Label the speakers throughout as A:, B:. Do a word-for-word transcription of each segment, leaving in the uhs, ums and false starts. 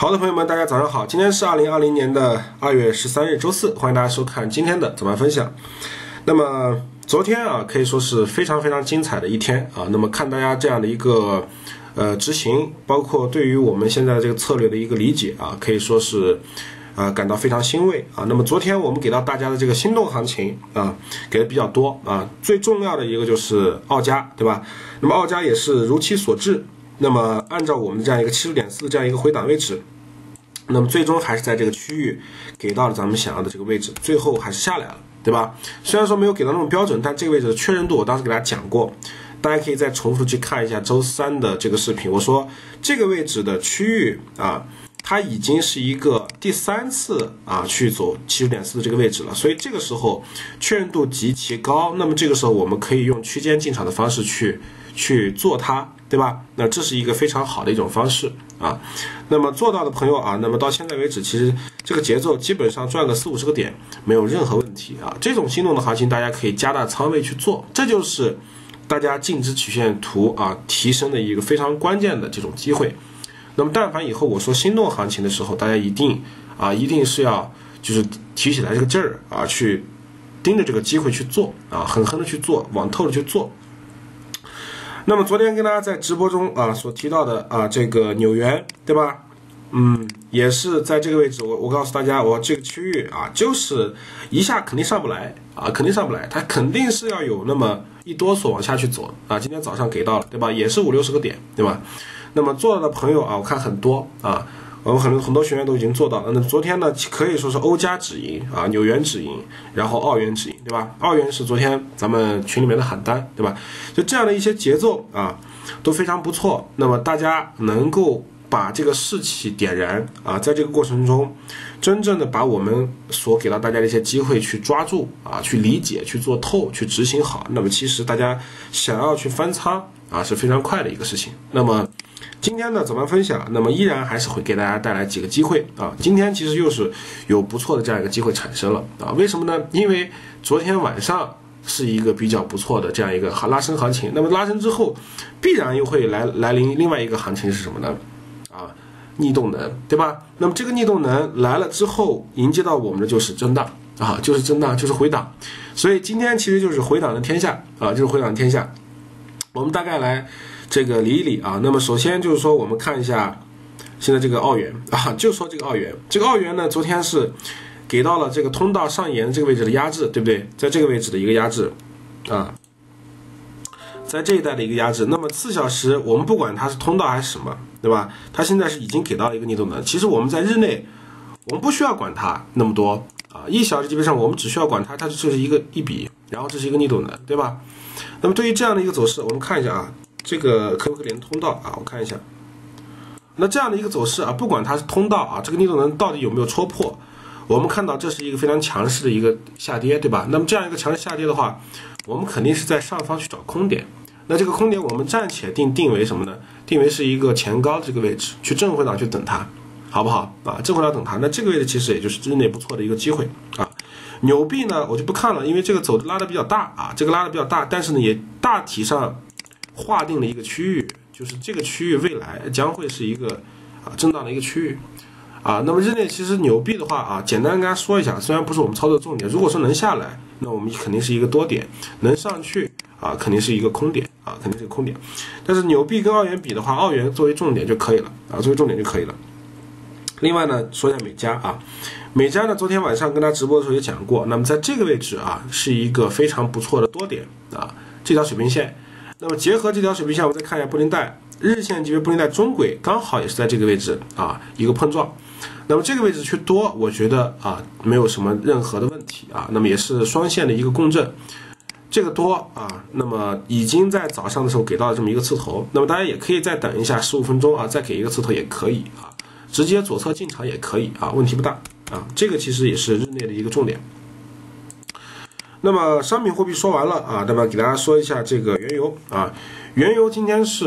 A: 好的，朋友们，大家早上好，今天是二零二零年的二月十三日，周四，欢迎大家收看今天的早盘分享。那么昨天啊，可以说是非常非常精彩的一天啊。那么看大家这样的一个呃执行，包括对于我们现在这个策略的一个理解啊，可以说是啊、呃、感到非常欣慰啊。那么昨天我们给到大家的这个心动行情啊，给的比较多啊。最重要的一个就是澳加，对吧？那么澳加也是如期所致。那么按照我们这样一个七十点四这样一个回档位置，那么最终还是在这个区域给到了咱们想要的这个位置，最后还是下来了，对吧？虽然说没有给到那么标准，但这个位置的确认度我当时给大家讲过，大家可以再重复去看一下周三的这个视频。我说这个位置的区域啊，它已经是一个第三次啊去走七十点四的这个位置了，所以这个时候确认度极其高。那么这个时候我们可以用区间进场的方式去去做它，对吧？那这是一个非常好的一种方式啊。那么做到的朋友啊，那么到现在为止，其实这个节奏基本上赚个四五十个点没有任何问题啊。这种心动的行情，大家可以加大仓位去做，这就是大家净值曲线图啊提升的一个非常关键的这种机会。那么但凡以后我说心动行情的时候，大家一定啊一定是要就是提起来这个劲儿啊，去盯着这个机会去做啊，狠狠的去做，往透的去做。那么昨天跟大家在直播中啊所提到的啊这个纽元，对吧？嗯，也是在这个位置，我我告诉大家，我这个区域啊，就是一下肯定上不来啊，肯定上不来，它肯定是要有那么一哆嗦往下去走啊。今天早上给到了，对吧？也是五六十个点，对吧？那么做到的朋友啊，我看很多啊。我们很多很多学员都已经做到了。那昨天呢，可以说是欧加止盈啊，纽元止盈，然后澳元止盈，对吧？澳元是昨天咱们群里面的喊单，对吧？就这样的一些节奏啊，都非常不错。那么大家能够把这个士气点燃啊，在这个过程中，真正的把我们所给到大家的一些机会去抓住啊，去理解，去做透，去执行好。那么其实大家想要去翻仓啊，是非常快的一个事情。那么今天的早盘分享，那么依然还是会给大家带来几个机会啊。今天其实又是有不错的这样一个机会产生了啊。为什么呢？因为昨天晚上是一个比较不错的这样一个拉升行情，那么拉升之后，必然又会来来临另外一个行情是什么呢？啊，逆动能，对吧？那么这个逆动能来了之后，迎接到我们的就是震荡啊，就是震荡，就是回档。所以今天其实就是回档的天下啊，就是回档的天下。我们大概来这个理一理啊。那么首先就是说，我们看一下现在这个澳元啊，就说这个澳元，这个澳元呢，昨天是给到了这个通道上沿这个位置的压制，对不对？在这个位置的一个压制啊，在这一带的一个压制。那么四小时我们不管它是通道还是什么，对吧？它现在是已经给到了一个逆动能。其实我们在日内我们不需要管它那么多啊，一小时基本上我们只需要管它，它就是一个一笔，然后这是一个逆动能，对吧？那么对于这样的一个走势，我们看一下啊，这个可不可以连通道啊？我看一下。那这样的一个走势啊，不管它是通道啊，这个逆动能到底有没有戳破，我们看到这是一个非常强势的一个下跌，对吧？那么这样一个强势下跌的话，我们肯定是在上方去找空点。那这个空点我们暂且定定为什么呢？定为是一个前高的这个位置，去正回档去等它，好不好啊？正回档等它，那这个位置其实也就是日内不错的一个机会啊。纽币呢，我就不看了，因为这个走的拉的比较大啊，这个拉的比较大，但是呢，也大体上划定了一个区域，就是这个区域未来将会是一个啊震荡的一个区域啊。那么日内其实纽币的话啊，简单跟大家说一下，虽然不是我们操作重点，如果说能下来，那我们肯定是一个多点；能上去啊，肯定是一个空点啊，肯定是个空点。但是纽币跟澳元比的话，澳元作为重点就可以了啊，作为重点就可以了。另外呢，说一下美加啊，美加呢，昨天晚上跟大家直播的时候也讲过，那么在这个位置啊，是一个非常不错的多点啊，这条水平线。那么结合这条水平线，我们再看一下布林带，日线级别布林带中轨刚好也是在这个位置啊，一个碰撞。那么这个位置去多，我觉得啊，没有什么任何的问题啊。那么也是双线的一个共振，这个多啊，那么已经在早上的时候给到了这么一个刺头，那么大家也可以再等一下十五分钟啊，再给一个刺头也可以啊。直接左侧进场也可以啊，问题不大啊。这个其实也是日内的一个重点。那么商品货币说完了啊，那么给大家说一下这个原油啊，原油今天是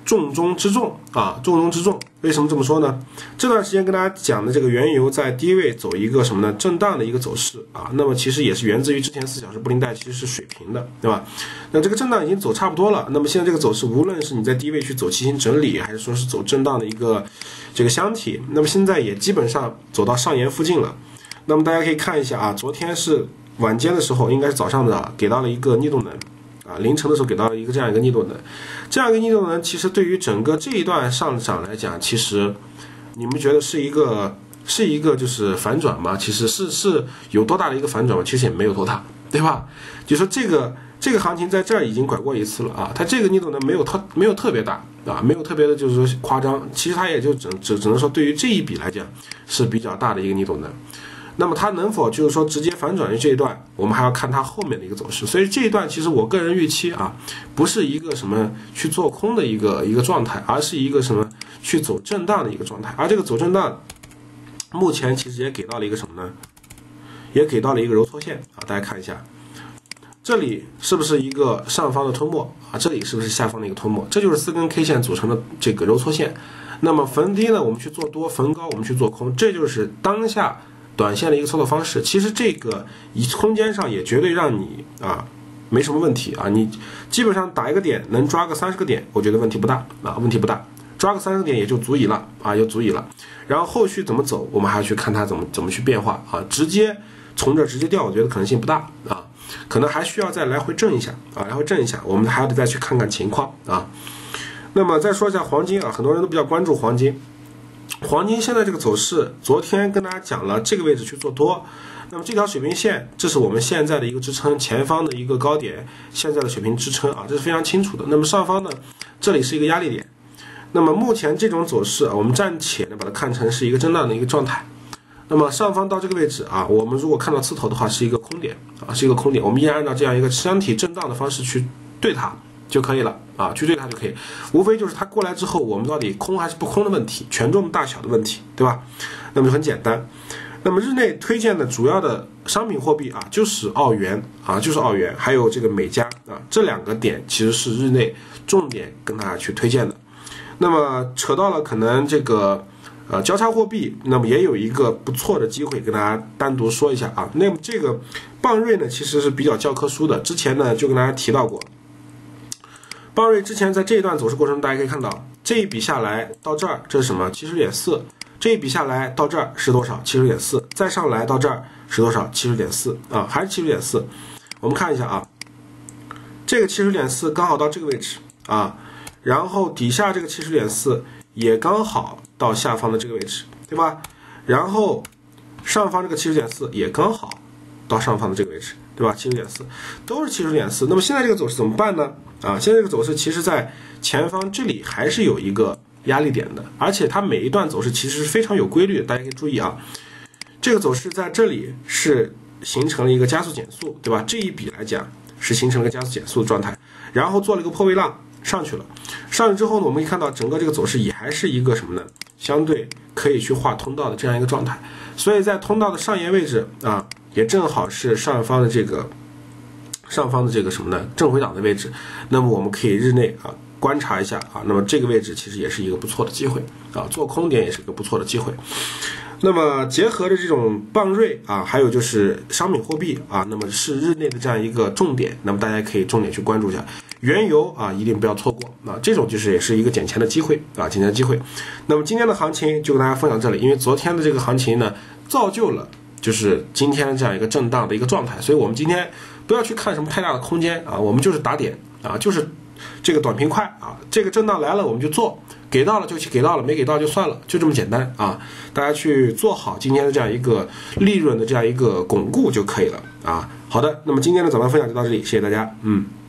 A: 重中之重啊，重中之重。为什么这么说呢？这段时间跟大家讲的这个原油在低位走一个什么呢？震荡的一个走势啊，那么其实也是源自于之前四小时布林带其实是水平的，对吧？那这个震荡已经走差不多了，那么现在这个走势，无论是你在低位去走期形整理，还是说是走震荡的一个这个箱体，那么现在也基本上走到上沿附近了。那么大家可以看一下啊，昨天是晚间的时候，应该是早上的啊，给到了一个逆动能。啊，凌晨的时候给到了一个这样一个逆动能，这样一个逆动能，其实对于整个这一段上涨来讲，其实你们觉得是一个是一个就是反转吗？其实是是有多大的一个反转吗？其实也没有多大，对吧？就说这个这个行情在这儿已经拐过一次了啊，它这个逆动能没有特没有特别大啊，没有特别的就是说夸张，其实它也就只只只能说对于这一笔来讲是比较大的一个逆动能。那么它能否就是说直接反转于这一段，我们还要看它后面的一个走势。所以这一段其实我个人预期啊，不是一个什么去做空的一个一个状态，而是一个什么去走震荡的一个状态。而这个走震荡，目前其实也给到了一个什么呢？也给到了一个揉搓线啊，大家看一下，这里是不是一个上方的吞没啊？这里是不是下方的一个吞没？这就是四根 K 线组成的这个揉搓线。那么逢低呢，我们去做多；逢高我们去做空，这就是当下短线的一个操作方式。其实这个以空间上也绝对让你啊没什么问题啊，你基本上打一个点能抓个三十个点，我觉得问题不大啊，问题不大，抓个三十个点也就足以了啊，就足以了。然后后续怎么走，我们还要去看它怎么怎么去变化啊，直接从这直接掉，我觉得可能性不大啊，可能还需要再来回震一下啊，来回震一下，我们还得再去看看情况啊。那么再说一下黄金啊，很多人都比较关注黄金。黄金现在这个走势，昨天跟大家讲了这个位置去做多，那么这条水平线，这是我们现在的一个支撑，前方的一个高点，现在的水平支撑啊，这是非常清楚的。那么上方呢，这里是一个压力点。那么目前这种走势啊，我们暂且呢把它看成是一个震荡的一个状态。那么上方到这个位置啊，我们如果看到刺头的话，是一个空点啊，是一个空点，我们依然按照这样一个箱体震荡的方式去对它就可以了啊，去对它就可以，无非就是它过来之后，我们到底空还是不空的问题，权重大小的问题，对吧？那么就很简单。那么日内推荐的主要的商品货币啊，就是澳元啊，就是澳元，还有这个美加啊，这两个点其实是日内重点跟大家去推荐的。那么扯到了可能这个呃交叉货币，那么也有一个不错的机会跟大家单独说一下啊。那么这个棒瑞呢，其实是比较教科书的，之前呢就跟大家提到过。棒瑞之前在这一段走势过程中，大家可以看到这一笔下来到这儿，这是什么？七十点四。这一笔下来到这儿是多少？七十点四。再上来到这儿是多少？七十点四啊，还是七十点四。我们看一下啊，这个七十点四刚好到这个位置啊，然后底下这个七十点四也刚好到下方的这个位置，对吧？然后上方这个七十点四也刚好到上方的这个位置，对吧？七十点四都是七十点四。那么现在这个走势怎么办呢？啊，现在这个走势其实在前方这里还是有一个压力点的，而且它每一段走势其实是非常有规律的，大家可以注意啊。这个走势在这里是形成了一个加速减速，对吧？这一笔来讲是形成了一个加速减速的状态，然后做了一个破位浪上去了。上去之后呢，我们可以看到整个这个走势也还是一个什么呢？相对可以去画通道的这样一个状态。所以在通道的上沿位置啊，也正好是上方的这个上方的这个什么呢？正回档的位置。那么我们可以日内啊观察一下啊，那么这个位置其实也是一个不错的机会啊，做空点也是一个不错的机会。那么结合着这种棒瑞啊，还有就是商品货币啊，那么是日内的这样一个重点，那么大家可以重点去关注一下。原油啊，一定不要错过啊，这种就是也是一个捡钱的机会啊，捡钱的机会。那么今天的行情就跟大家分享这里，因为昨天的这个行情呢，造就了就是今天这样一个震荡的一个状态，所以我们今天不要去看什么太大的空间啊，我们就是打点啊，就是这个短平快啊，这个震荡来了我们就做，给到了就去给到了，没给到就算了，就这么简单啊！大家去做好今天的这样一个利润的这样一个巩固就可以了啊。好的，那么今天的早盘分享就到这里，谢谢大家，嗯。